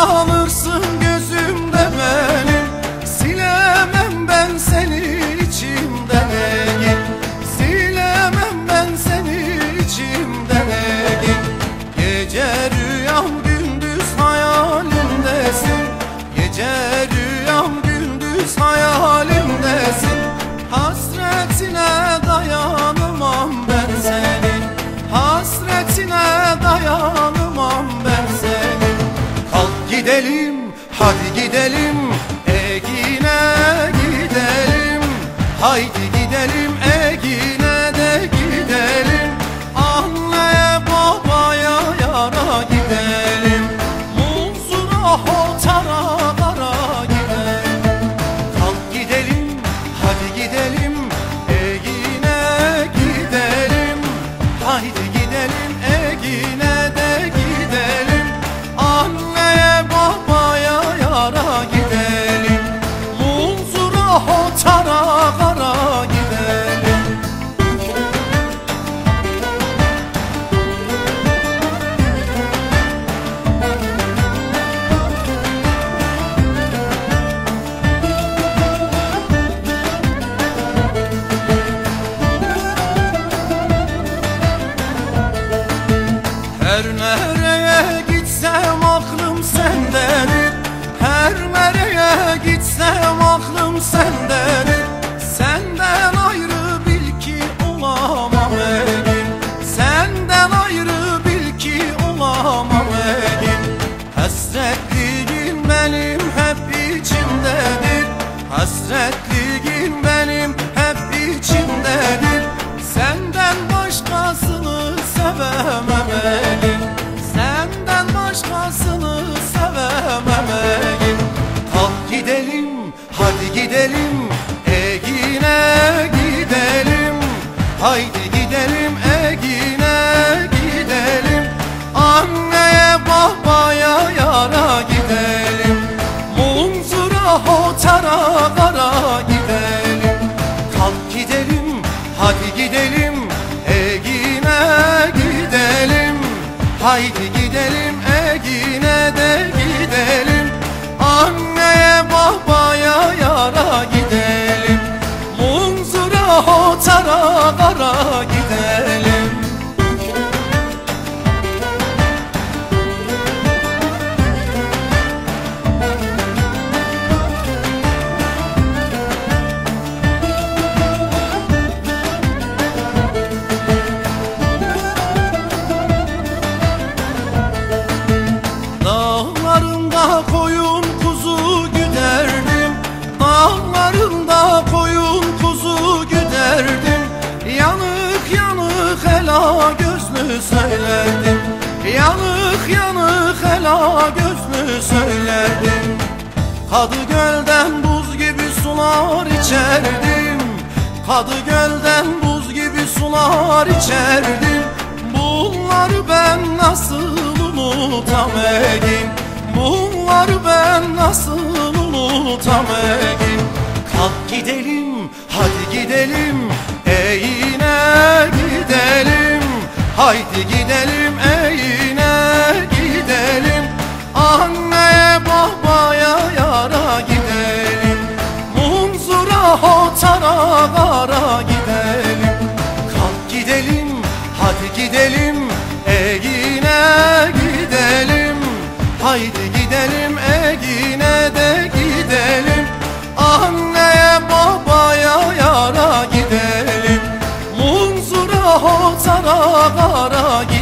kalırsın gözümde benim. Silemem ben seni içimden Egin. Silemem ben seni içimden Egin. Gece rüyam gündüz hayalimdesin. Gece rüyam gündüz hayalimdesin. Hasretine dayanamam ben senin. Hasretine dayanamam ben senin. Kalk gidelim, hadi gidelim, Egin'e gidelim. Haydi gidelim, Egin'e de gidelim. Anneye babaya yara gidelim. Munzura hotara kara gidelim. Kalk gidelim, hadi gidelim, Egin'e gidelim. Haydi gidelim, Egin'e de gidelim. Anneye babaya yara gidelim. Munzura hotara kara gidelim. Her nereye gitsem aklım sendedir. Her nereye gitsem aklım sendedir. Senden ayrı bil ki olamam Egin. Senden ayrı bil ki olamam Egin. Hasretliğin benim hep içimdedir. Hasretliğin benim hep içimdedir. Senden başkasını sevemem Egin. Senden başkasını sevemem Egin. Kalk gidelim, hadi gidelim, Egin'e gidelim. Haydi gidelim, Egin'e gidelim. Anneye babaya yara gidelim. Munzura hotara kara gidelim. Kalk gidelim, hadi gidelim, Egin'e gidelim. Haydi gidelim, Egin'e de gidelim. Anneye babaya yara gidelim. Munzura hotara kara gidelim. Dağlarında koyun kuzu güderdim. Dağlarında koyun kuzu güderdim. Yanık yanık hela gözlü söylerdim. Yanık yanık hela gözlü söylerdim. Kadıgöl'den buz gibi sular içerdim. Kadıgöl'den buz gibi sular içerdim. Bunları ben nasıl unutam Egin. Bunları ben nasıl unutam Egin. Kalk gidelim, hadi gidelim, Egin'e gidelim. Haydi gidelim, Egin'e gidelim. Anneye babaya yara gidelim. Munzura hotara kara gidelim. Kalk gidelim, hadi gidelim, Egin'e gidelim. Haydi gidelim, Egin'e de gidelim. Anneye babaya yara gidelim. Munzura hotara kara gidelim.